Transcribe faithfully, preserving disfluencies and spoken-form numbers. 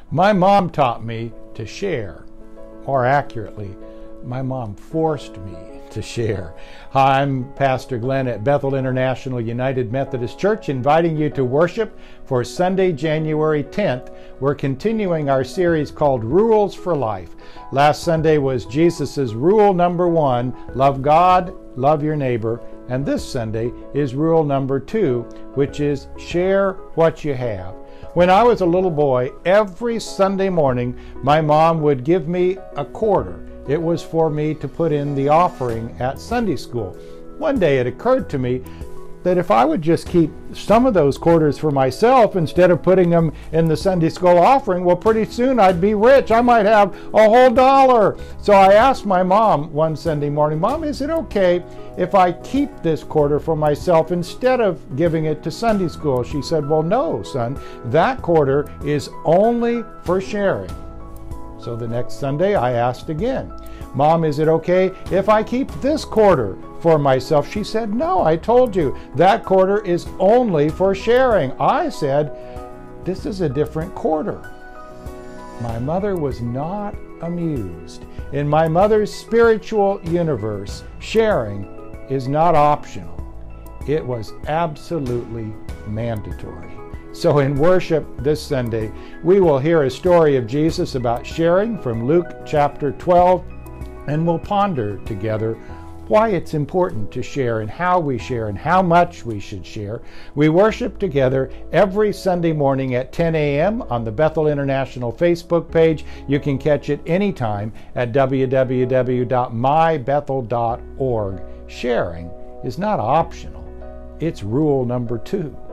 My mom taught me to share. More accurately, my mom forced me to share. Hi, I'm Pastor Glenn at Bethel International United Methodist Church, inviting you to worship for Sunday, January tenth. We're continuing our series called Rules for Life. Last Sunday was Jesus' rule number one, love God, love your neighbor. And this Sunday is rule number two, which is share what you have. When I was a little boy, every Sunday morning, my mom would give me a quarter. It was for me to put in the offering at Sunday school. One day it occurred to me that if I would just keep some of those quarters for myself instead of putting them in the Sunday school offering, well, pretty soon I'd be rich. I might have a whole dollar. So I asked my mom one Sunday morning, Mom, is it okay if I keep this quarter for myself instead of giving it to Sunday school? She said, well, no, son, that quarter is only for sharing. So the next Sunday I asked again, Mom, is it okay if I keep this quarter for myself? She said, no, I told you, that quarter is only for sharing. I said, this is a different quarter. My mother was not amused. In my mother's spiritual universe, sharing is not optional. It was absolutely mandatory. So in worship this Sunday, we will hear a story of Jesus about sharing from Luke chapter twelve, and we'll ponder together why it's important to share and how we share and how much we should share. We worship together every Sunday morning at ten a m on the Bethel International Facebook page. You can catch it anytime at w w w dot my bethel dot org. Sharing is not optional. It's rule number two.